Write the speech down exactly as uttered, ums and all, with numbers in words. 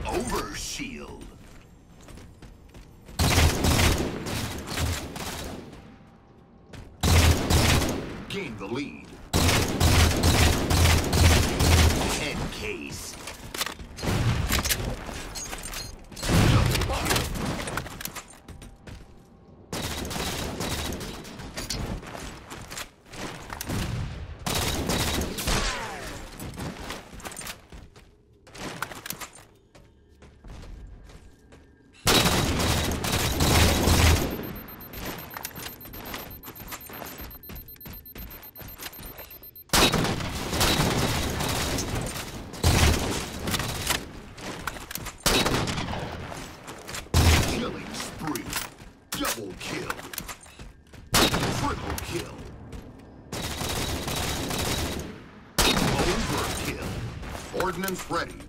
Overshield. Gain the lead. Encase. Double kill. Double kill. Triple kill. Overkill. Ordnance ready.